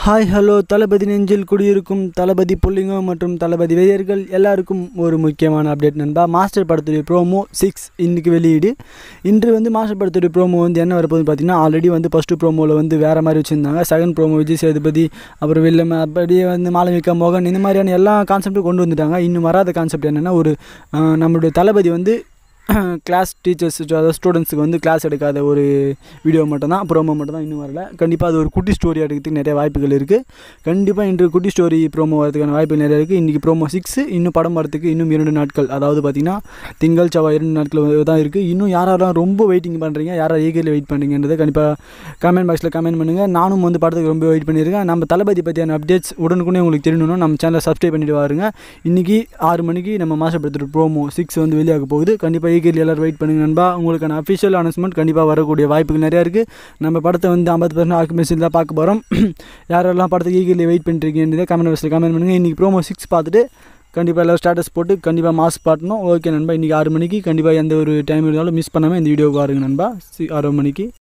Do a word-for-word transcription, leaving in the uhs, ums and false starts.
Hi hello தளபதி நெஞ்சில் குடியிருக்கும் தளபதி புள்ளிங்க மற்றும் தளபதி வெறியர்கள் எல்லாருக்கும் ஒரு முக்கியமான அப்டேட் நண்பா. மாஸ்டர் படத்துடைய ப்ரோமோ சிக்ஸ் இன்றைக்கி வெளியீடு. இன்று வந்து மாஸ்டர் படத்துடைய ப்ரோமோ வந்து என்ன வரப்போகுது பார்த்தீங்கன்னா, ஆல்ரெடி வந்து ஃபஸ்ட்டு ப்ரோமோவில் வந்து வேறு மாதிரி வச்சுருந்தாங்க. செகண்ட் ப்ரோமோ விஜய் சேதுபதி அப்புறம் வில்லம் அப்படியே வந்து மாளவிகா மோகன் இந்த மாதிரியான எல்லா கான்செப்ட்டும் கொண்டு வந்துட்டாங்க. இன்னும் வராத கான்செப்ட் என்னென்னா, ஒரு நம்மளுடைய தளபதி வந்து கிளாஸ் டீச்சர்ஸ் அதாவது ஸ்டூடெண்ட்ஸுக்கு வந்து கிளாஸ் எடுக்காத ஒரு வீடியோ மட்டும் தான், ப்ரோமோ மட்டும் தான் இன்னும் வரல. கண்டிப்பாக அது ஒரு குட்டி ஸ்டோரி எடுக்கிறதுக்கு நிறைய வாய்ப்புகள் இருக்குது. கண்டிப்பாக இன்று குட்டி ஸ்டோரி ப்ரோமோ வரதுக்கான வாய்ப்புகள் நிறைய இருக்குது. இன்றைக்கி ப்ரோமோ சிக்ஸு இன்னும் படம் வரதுக்கு இன்னும் இரண்டு நாட்கள், அதாவது பார்த்திங்கன்னா திங்கள் செவ்வாய் இரண்டு நாட்கள் தான் இருக்குது. இன்னும் யாரெல்லாம் ரொம்ப வெயிட்டிங் பண்ணுறீங்க, யாராவது ஈகர்லி வெயிட் பண்ணுறீங்கன்றதை கண்டிப்பாக கமெண்ட் பாக்ஸில் கமெண்ட் பண்ணுங்கள். நானும் வந்து படத்துக்கு ரொம்ப வெயிட் பண்ணியிருக்கேன். நம்ம தளபதி பற்றியான அப்டேட்ஸ் உடனுக்குனே உங்களுக்கு தெரியணும்னா நம்ம சேனலை சப்ஸ்கிரைப் பண்ணிட்டு வாருங்க. இன்றைக்கி ஆறு மணிக்கு நம்ம மாஸ்டர் படத்தோட ப்ரோமோ சிக்ஸ் வந்து வெளியாக போகுது. கண்டிப்பாக ஈகர்லி எல்லோரும் வெயிட் பண்ணுங்க நண்பா. உங்களுக்கான அஃபிஷியல் அனௌன்ஸ்மெண்ட் கண்டிப்பாக வரக்கூடிய வாய்ப்புகள் நிறையா இருக்குது. நம்ம படத்தை வந்து ஐம்பது பர்சன்ட் ஆக்குபேஷன் தான் பார்க்க போகிறோம். யாரெல்லாம் படத்துக்கு ஈகர்லி வெயிட் பண்ணிருக்கீங்கன்றதை கமெண்ட் பாக்ஸில் கமெண்ட் பண்ணுங்கள். இன்றைக்கி ப்ரோமோ சிக்ஸ் பார்த்துட்டு கண்டிப்பாக எல்லோரும் ஸ்டேட்டஸ் போட்டு கண்டிப்பாக மாஸ்க் பாட்டணும். ஓகே நண்பா, இன்றைக்கி ஆறு மணிக்கு கண்டிப்பாக எந்த ஒரு டைம் இருந்தாலும் மிஸ் பண்ணாமல் இந்த வீடியோவுக்கு பாருங்க நண்பா. ஆறு மணிக்கு